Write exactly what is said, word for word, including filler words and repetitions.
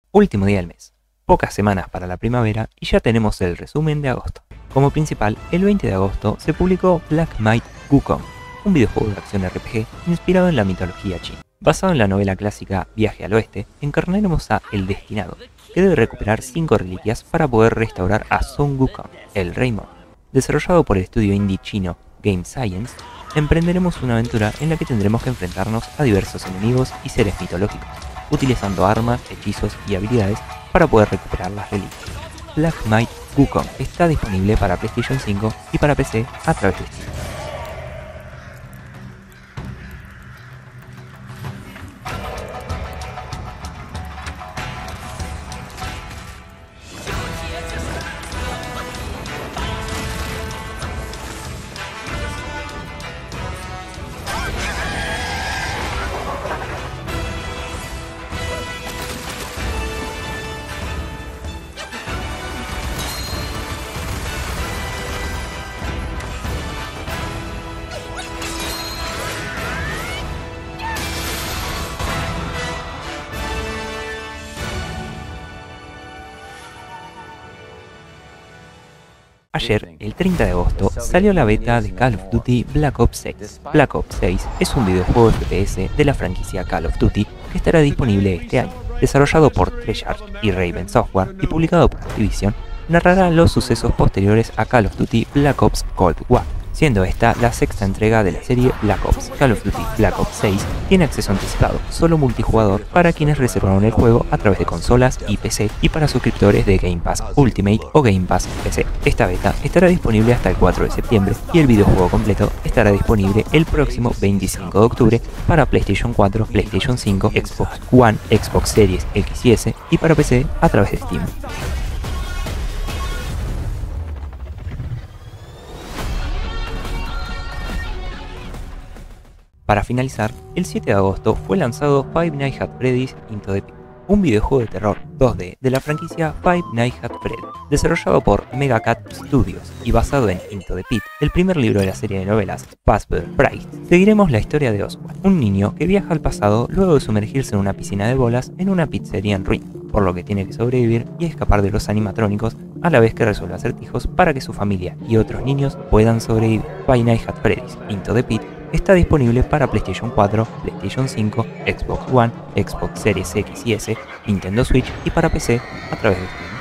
Último día del mes, pocas semanas para la primavera y ya tenemos el resumen de agosto. Como principal, el veinte de agosto se publicó Black Myth: Wukong, un videojuego de acción R P G inspirado en la mitología china. Basado en la novela clásica Viaje al Oeste, encarnaremos a El Destinado, que debe recuperar cinco reliquias para poder restaurar a Sun Wukong, el Rey Mo. Desarrollado por el estudio indie chino Game Science, emprenderemos una aventura en la que tendremos que enfrentarnos a diversos enemigos y seres mitológicos, utilizando armas, hechizos y habilidades para poder recuperar las reliquias. Black Myth: Wukong está disponible para PlayStation cinco y para P C a través de Steam. Ayer, el treinta de agosto, salió la beta de Call of Duty Black Ops seis. Black Ops seis es un videojuego F P S de la franquicia Call of Duty que estará disponible este año. Desarrollado por Treyarch y Raven Software y publicado por Activision, narrará los sucesos posteriores a Call of Duty Black Ops Cold War, siendo esta la sexta entrega de la serie Black Ops. Call of Duty Black Ops seis tiene acceso anticipado, solo multijugador para quienes reservaron el juego a través de consolas y P C y para suscriptores de Game Pass Ultimate o Game Pass P C. Esta beta estará disponible hasta el cuatro de septiembre y el videojuego completo estará disponible el próximo veinticinco de octubre para PlayStation cuatro, PlayStation cinco, Xbox One, Xbox Series X y S y para P C a través de Steam. Para finalizar, el siete de agosto fue lanzado Five Nights at Freddy's Into the Pit, un videojuego de terror dos D de la franquicia Five Nights at Freddy's, desarrollado por Mega Cat Studios y basado en Into the Pit, el primer libro de la serie de novelas Password Price. Seguiremos la historia de Oswald, un niño que viaja al pasado luego de sumergirse en una piscina de bolas en una pizzería en ruinas, por lo que tiene que sobrevivir y escapar de los animatrónicos a la vez que resuelve acertijos para que su familia y otros niños puedan sobrevivir. Five Nights at Freddy's Into the Pit está disponible para PlayStation cuatro, PlayStation cinco, Xbox One, Xbox Series X y S, Nintendo Switch y para P C a través de Steam.